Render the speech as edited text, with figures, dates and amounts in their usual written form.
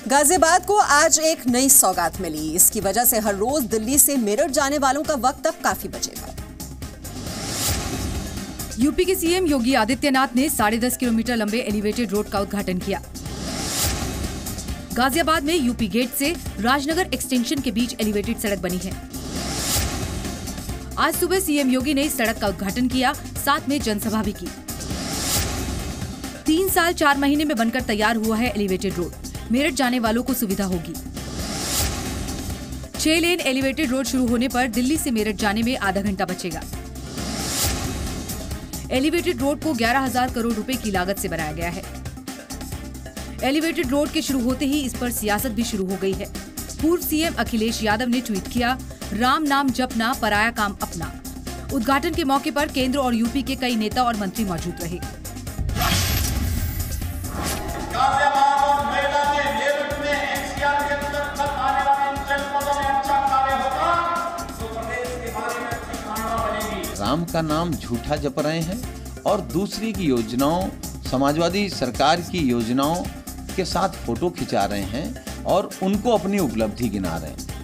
गाजियाबाद को आज एक नई सौगात मिली। इसकी वजह से हर रोज दिल्ली से मेरठ जाने वालों का वक्त अब काफी बचेगा। यूपी के सीएम योगी आदित्यनाथ ने 10.5 किलोमीटर लंबे एलिवेटेड रोड का उद्घाटन किया। गाजियाबाद में यूपी गेट से राजनगर एक्सटेंशन के बीच एलिवेटेड सड़क बनी है। आज सुबह सीएम योगी ने इस सड़क का उद्घाटन किया, साथ में जनसभा भी की। 3 साल 4 महीने में बनकर तैयार हुआ है एलिवेटेड रोड। मेरठ जाने वालों को सुविधा होगी। 6 लेन एलिवेटेड रोड शुरू होने पर दिल्ली से मेरठ जाने में आधा घंटा बचेगा। एलिवेटेड रोड को 11,000 करोड़ रुपए की लागत से बनाया गया है। एलिवेटेड रोड के शुरू होते ही इस पर सियासत भी शुरू हो गई है। पूर्व सीएम अखिलेश यादव ने ट्वीट किया, राम नाम जपना, पराया काम अपना। उद्घाटन के मौके पर केंद्र और यूपी के कई नेता और मंत्री मौजूद रहे। राम का नाम झूठा जप रहे हैं और दूसरी की योजनाओं, समाजवादी सरकार की योजनाओं के साथ फोटो खिंचा रहे हैं और उनको अपनी उपलब्धि गिना रहे हैं।